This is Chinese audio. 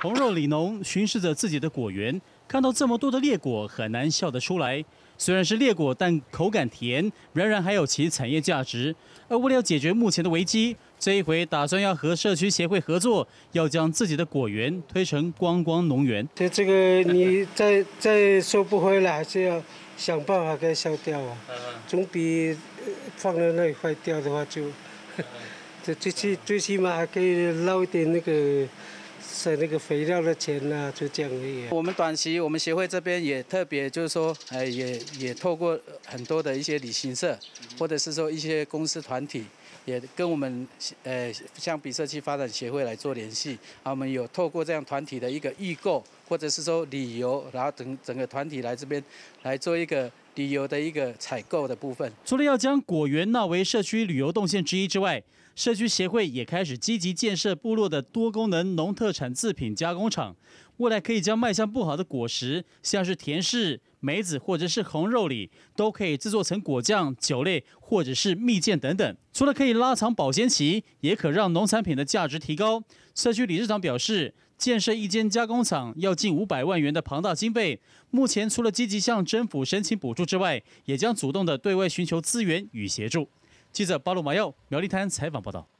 红肉里农巡视着自己的果园，看到这么多的裂果，很难笑得出来。虽然是裂果，但口感甜，仍然还有其产业价值。而为了解决目前的危机，这一回打算要和社区协会合作，要将自己的果园推成观光农园。 这个你再收不回来，还是要想办法给它消掉啊。总比放在那里坏掉的话就，最起码还可以捞一点那个。省那个肥料的钱呐，就这样而已。 我们短期，我们协会这边也特别，就是说，也透过很多的一些旅行社，或者是说一些公司团体，也跟我们像比社区发展协会来做联系。我们有透过这样团体的一个预购，或者是说旅游，然后整个团体来这边来做一个旅游的一个采购的部分。 除了要将果园纳为社区旅游动线之一之外，社区协会也开始积极建设部落的多功能农特产制品加工厂，未来可以将卖相不好的果实，像是甜柿、梅子或者是红肉李，都可以制作成果酱、酒类或者是蜜饯等等。除了可以拉长保鲜期，也可让农产品的价值提高。社区理事长表示，建设一间加工厂要近500万元的庞大经费。目前除了积极向政府申请补助之外，也将主动的对外寻求资源与协助。记者巴鲁马耀苗栗滩采访报道。